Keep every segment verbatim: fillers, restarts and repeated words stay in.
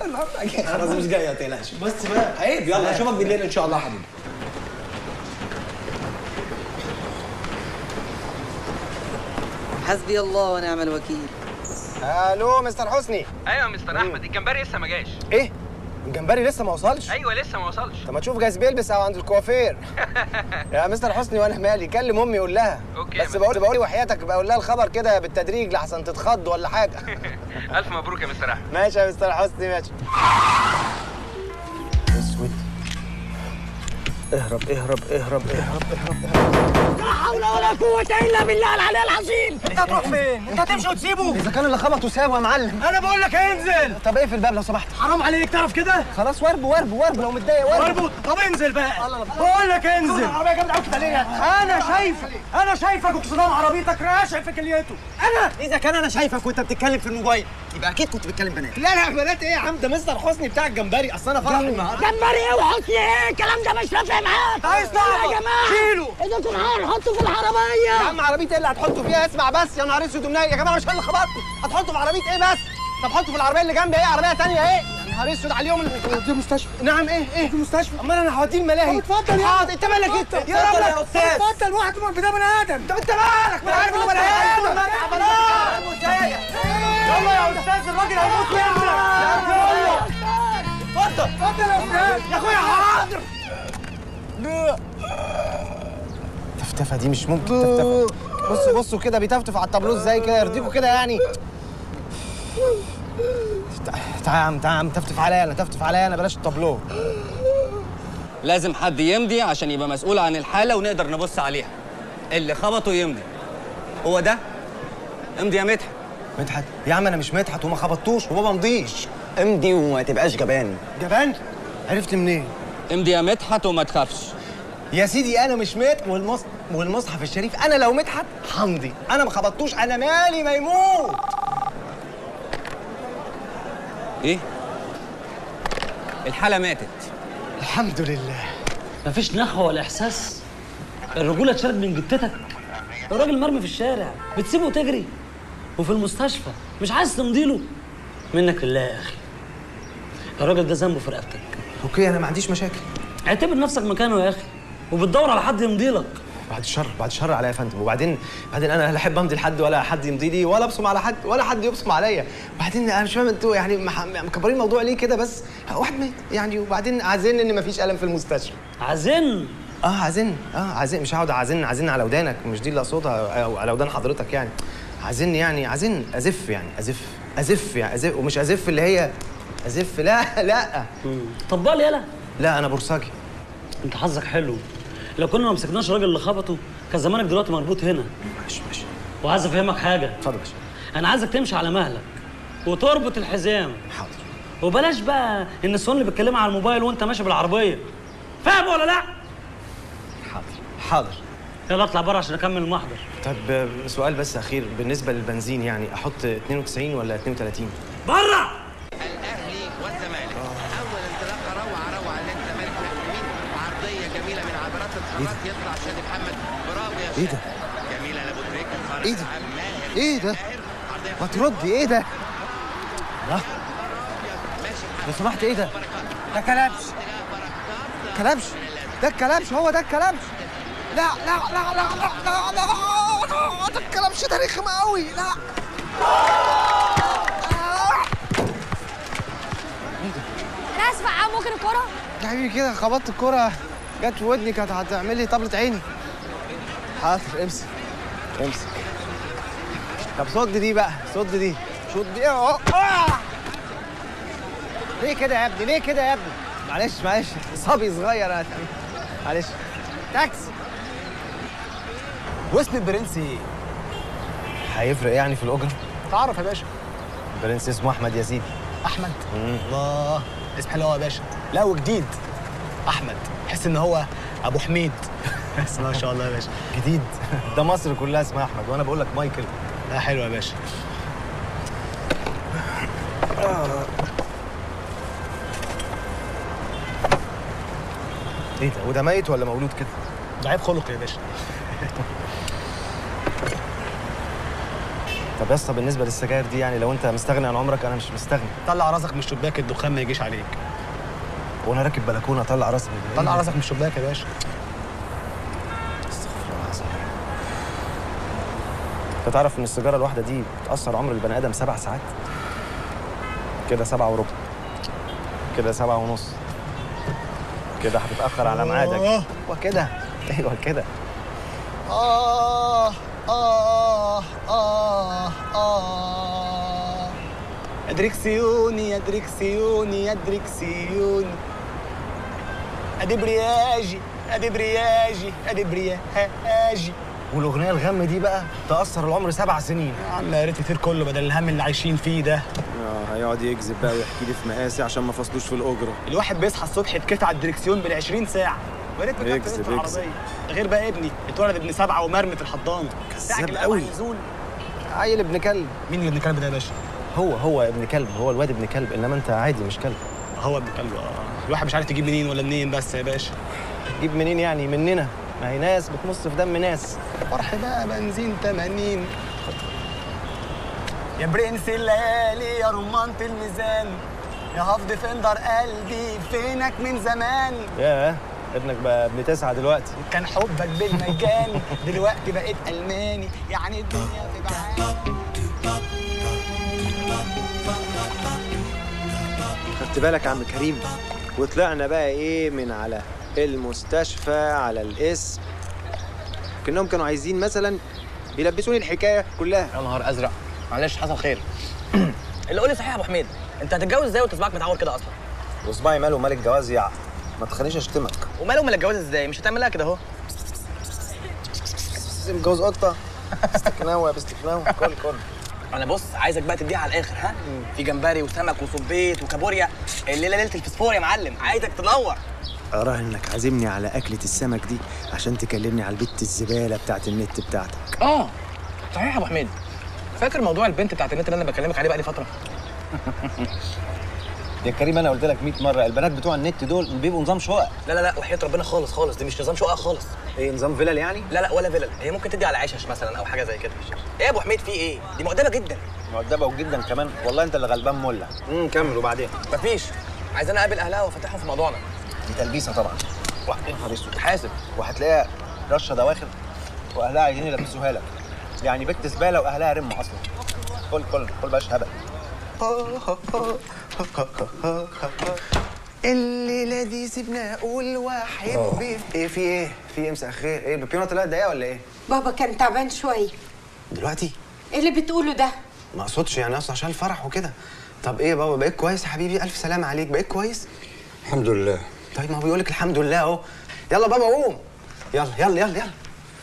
النهارده خلاص مش جايه، ما تقلقش. بس بقى عيب. يلا اشوفك بالليل ان شاء الله يا حبيبي. حسبي الله ونعم الوكيل. الو مستر حسني. ايوه يا مستر احمد، الجمبري لسه ما جاش. ايه؟ الجمبري لسه ما وصلش؟ ايوه لسه ما وصلش. طب ما تشوف جايز بيلبس او عند الكوافير. يا مستر حسني وانا مالي، كلم امي قول لها. اوكي. بس بقول بقول وحياتك بقول لها الخبر كده بالتدريج لحسن تتخض ولا حاجه. الف مبروك يا مستر احمد. ماشي يا مستر حسني ماشي. اسود. اهرب اهرب اهرب اهرب اهرب اهرب. لا حول ولا قوة إلا بالله العلي العظيم. انت هتروح فين؟ انت هتمشي وتسيبه؟ اذا كان اللي خبطه سابه يا معلم. انا بقول لك انزل. طب اقفل الباب لو سمحت. حرام عليك تعرف كده؟ خلاص وارب وارب وارب لو متضايق وارب. واربط. طب انزل بقى. بقول لك انزل. العربية جامدة قوي كده ليه؟ انا شايفك انا شايفك وقصدام عربيتك راشع في كليته. انا اذا كان انا شايفك وانت بتتكلم في الموبايل يبقى اكيد كنت بتكلم بنات. لا لا بنات ايه يا عم؟ ده مستر حسني بتاع الجمبري. اصل انا فرح النهارده. جمبري ايه وحسني ايه؟ الكلام ده مش نافع معاك. عايز تعرف يا جماعة شيله. ايدكم معايا نحطه في العربية. يا عم عربيه ايه اللي هتحطه فيها؟ اسمع بس يا نهار اسود ومنيل يا جماعه، مش انا اللي خبطته. هتحطه في عربيه ايه بس؟ طب حطه في العربيه اللي جنبي. ايه عربيه ثانيه ايه؟ يا نهار اسود على اليوم اللي في المستشفى. نعم ايه ايه في المستشفى؟ امال انا هوديه الملاهي. اتفضل يا حاضر. انت مالك انت؟ اتفضل يا استاذ. اتفضل واحد من ده بني ادم. طب انت مالك؟ ما انا عارف انه بني ادم. يلا يا استاذ الراجل هيموت منك. يلا اتفضل. اتفضل يا استاذ. يا اخويا حاضر. التفتفه دي مش ممكن تفتفه. بصوا بصوا كده بيتفتف على التابلو ازاي كده يرضيكوا كده يعني. تعال يا عم تعال يا عم تفتف عليا انا تفتف عليا انا بلاش التابلو. لازم حد يمضي عشان يبقى مسؤول عن الحالة ونقدر نبص عليها. اللي خبطه يمضي. هو ده؟ امضي يا مدحت. مدحت؟ يا عم انا مش مدحت وما خبطتوش وما بمضيش. امضي وما تبقاش جبان. جبان؟ عرفت منين؟ امضي يا مدحت وما تخافش. يا سيدي انا مش مدحت والمص... والمصحف الشريف انا لو مدحت همضي. انا ما خبطتوش. انا مالي ما يموت. ايه؟ الحالة ماتت. الحمد لله. مفيش نخوة ولا إحساس. الرجولة اتشالت من جتتك. الراجل مرمي في الشارع بتسيبه تجري وفي المستشفى مش عايز تمضيله. منك لله يا أخي. الراجل ده ذنبه في رقبتك. اوكي انا ما عنديش مشاكل. اعتبر نفسك مكانه يا أخي وبتدور على حد يمضيلك. بعد الشر بعد الشر عليا يا فندم. وبعدين بعدين انا لا احب امضي لحد ولا حد يمضي لي ولا ابصم على حد ولا حد يبصم عليا. وبعدين انا مش فاهم انتوا يعني مكبرين الموضوع ليه كده بس؟ واحد مات يعني. وبعدين عازين ان مفيش الم في المستشفى. عازن؟ اه عازن اه عازن. مش هقعد اعزن عازن على ودانك. مش دي اللي اقصدها او على ودان حضرتك يعني. عازن يعني عازن ازف يعني ازف ازف يعني ازف. ومش ازف اللي هي ازف. لا لا. طب لي يلا. لا انا بورساجي. انت حظك حلو. لو كنا ما مسكناش الراجل اللي خبطه كان زمانك دلوقتي مربوط هنا. ماشي ماشي. وعايز افهمك حاجه. اتفضل يا باشا. انا عايزك تمشي على مهلك وتربط الحزام. حاضر. وبلاش بقى النسوان اللي بتكلمها على الموبايل وانت ماشي بالعربيه. فاهم ولا لا؟ حاضر حاضر. يلا اطلع بره عشان اكمل المحضر. طب سؤال بس اخير بالنسبه للبنزين يعني احط اتنين وتسعين ولا اتنين وتلاتين؟ بره. الاهلي والزمالك اول انطلاقه روعه روعه للزمالك اليمين وعرضيه جميله من عبرات الخلاص يطلع شادي محمد. برافو يا شادي. ايه ده؟ جميله لابو تريكه. ايه ده؟ ايه ده؟ ما تردي. ايه ده؟ لا لو سمحت. ايه ده؟ ده كلبش. كلبش؟ ده الكلبش. هو ده الكلبش. لا لا لا لا لا لا لا ده الكلبش ده رخم قوي. لا انا اسف يا عم ممكن الكرة؟ يا حبيبي كده خبطت الكرة جت في ودني كانت هتعمل لي طبلة عيني. حاضر امسك امسك. طب صد دي بقى صد دي شد دي اهو. ليه كده يا ابني؟ ليه كده يا ابني؟ معلش معلش صبي صغير انا. معلش. تاكسي. واسم البرنس ايه؟ هيفرق يعني في الاجره؟ تعرف يا باشا. البرنس اسمه احمد يا سيدي. احمد؟ الله اسم حلو يا باشا. لا وجديد. احمد تحس ان هو ابو حميد. بس ما شاء الله يا باشا. جديد. ده مصر كلها اسمها احمد وانا بقول لك مايكل. لا حلو يا باشا. ايه ده؟ وده ميت ولا مولود كده؟ ده عيب خلق يا باشا. طب يا اسطى بالنسبه للسجاير دي يعني لو انت مستغني عن عمرك انا مش مستغني. طلع راسك من الشباك الدخان ما يجيش عليك. وانا راكب بلكونه طلع راسي من طلع راسك من الشباك يا باشا. استغفر الله العظيم. انت تعرف ان السيجاره الواحده دي بتاثر عمر البني ادم سبع ساعات؟ كده سبعة وربع، كده سبعة ونص، كده هتتاخر على ميعادك وكده. ايوه كده. آه آه آه آه أدركسيوني يا دركسيوني يا دركسيوني أدي برياجي أدي برياجي أدي برياجي. والاغنيه الغم دي بقى تاثر العمر سبع سنين. يا عم يا ريت يطير كله بدل الهم اللي عايشين فيه ده. اه هيقعد يكذب بقى ويحكي لي في مقاسي عشان ما فصلوش في الاجره. الواحد بيصحى الصبح يتكت على الدركسيون بال عشرين ساعه ويا ريت ما كانش في العربيه. ده غير بقى ابني اتولد ابن سبعه ومرمي في الحضانه. كذاب قوي. عيل ابن كلب. مين اللي ابن كلب ده يا باشا؟ هو هو ابن كلب، هو الواد ابن كلب، انما انت عادي مش كلب. هو ابن كلب اه. الواحد مش عارف تجيب منين ولا منين بس يا باشا. تجيب منين يعني؟ مننا، ما هي ناس بتمص في دم ناس. فرح بقى بنزين تمانين. يا برنس الليالي يا رمانة الميزان يا هفض فندر قلبي فينك من زمان. ياه ابنك بقى ابن تسعة دلوقتي. كان حبك بالمجان دلوقتي بقيت ألماني يعني الدنيا تبعان. خدت بالك يا عم كريم؟ وطلعنا بقى ايه من على المستشفى على الاسم كأنهم كانوا عايزين مثلا يلبسوني الحكايه كلها. يا نهار ازرق، معلش حصل خير. اللي قول لي صحيح يا ابو حميد، انت هتتجوز ازاي وتصبعك متعور كده اصلا؟ وصباعي ماله مال الجواز يا ما تخلينيش اشتمك. وماله مال الجواز ازاي؟ مش هتعملها كده اهو. متجوز قطه باستكناوه باستكناوه كل كل. انا بص عايزك بقى تديها على الاخر ها؟ مم. في جمبري وسمك وصبيت وكابوريا، الليله ليله الفسفور يا معلم، عايزك تنور. أراه إنك عازمني على أكلة السمك دي عشان تكلمني على البت الزبالة بتاعت النت بتاعتك. آه صحيح يا أبو حميد، فاكر موضوع البنت بتاعت النت اللي أنا بكلمك عليه بقالي فترة؟ يا كريم أنا قلت لك مية مرة البنات بتوع النت دول بيبقوا نظام شقق. لا لا لا وحياة ربنا خالص خالص، دي مش نظام شقق خالص. إيه نظام فيلل يعني؟ لا لا ولا فيلل، هي ممكن تدي على عشش مثلا أو حاجة زي كده. إيه يا أبو حميد في إيه؟ دي مؤدبة جدا. مؤدبة وجدا كمان، والله أنت اللي غلبان ملا. امم كمل وبعدين. مفيش، عايز أنا أقابل أهلها وأفتحهم في موضوعنا. دي تلبيسة طبعا. يا نهار اسود. حاسب. وهتلاقيها رشه دواخل واهلها عايزين يلبسوها لك. يعني بنت زباله واهلها رمه اصلا. كل كل كل باش هبل. الليله دي سيبنا اقول واحد ايه في ايه؟ في ايه مساء الخير؟ ايه البيبيونه طلعت ضيقه ولا ايه؟ بابا كان تعبان شويه. دلوقتي؟ ايه اللي بتقوله ده؟ ما اقصدش يعني اصلا عشان الفرح وكده. طب ايه يا بابا بقيت كويس يا حبيبي؟ الف سلامه عليك، بقيت كويس؟ الحمد لله. طيب ما هو بيقول لك الحمد لله اهو. يلا بابا قوم. يلا يلا يلا يلا.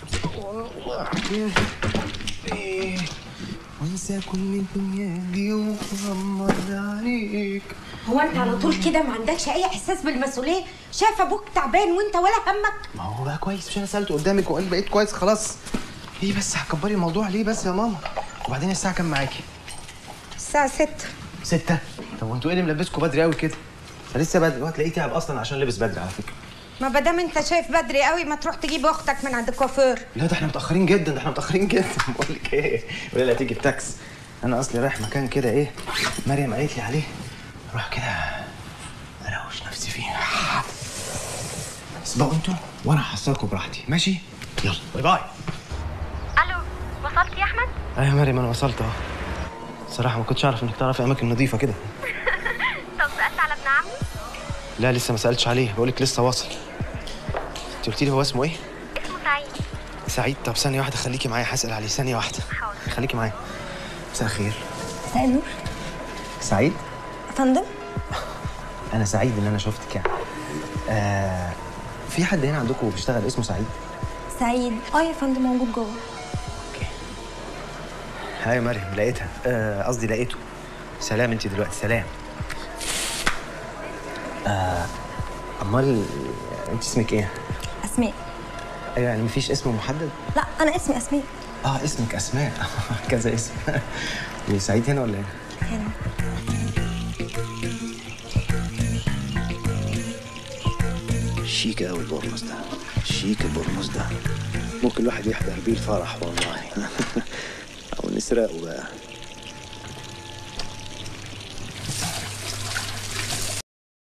وانسى كل الدنيا دي وغمض عليك. هو انت على طول كده ما عندكش اي احساس بالمسؤوليه؟ شايف ابوك تعبان وانت ولا همك؟ ما هو بقى كويس، مش انا سالته قدامك وقال بقيت كويس خلاص. ايه بس هتكبري الموضوع ليه بس يا ماما؟ وبعدين الساعه كام معاكي؟ الساعه ستة. ستة؟ طب وانتوا ايه اللي ملبسكوا بدري قوي كده؟ لسه بدري، وهتلاقيه تعب اصلا عشان لبس بدري على فكره. ما بدام انت شايف بدري قوي ما تروح تجيب اختك من عند الكوافير. لا ده احنا متاخرين جدا، ده احنا متاخرين جدا. بقول لك ايه، ولا لا تيجي بتاكس. انا اصلي رايح مكان كده ايه مريم قالت لي عليه، اروح كده اروش نفسي فيه. اسبقوا انتوا وانا هحصلكوا براحتي، ماشي؟ يلا باي باي. الو وصلت يا احمد؟ ايوه يا مريم انا وصلت اهو. صراحه ما كنتش اعرف انك تعرفي اماكن نظيفه كده. طب سالت على ابن عمي؟ لا لسه ما سالتش عليه، بقول لك لسه واصل. انت قلتي لي هو اسمه ايه؟ اسمه سعيد. سعيد؟ طب ثانيه واحده خليكي معايا هسال عليه، ثانيه واحده. حاضر. خليكي معايا. مساء الخير. مساء النور. سعيد؟ يا فندم؟ انا سعيد ان انا شفتك يعني. آه في حد هنا عندكم بيشتغل اسمه سعيد؟ سعيد اه يا فندم موجود جوه. اوكي. هاي مريم لقيتها، قصدي آه لقيته. سلام انت دلوقتي، سلام. آه امال انت اسمك ايه؟ اسماء. ايوه يعني مفيش اسم محدد؟ لا انا اسمي اسماء. اه اسمك اسماء. كذا اسم. سعيد هنا ولا هنا؟ هنا. شيك قوي البرنس ده، شيك البرنس ده، ممكن الواحد يحضر بيه الفرح والله. او نسرقه بقى.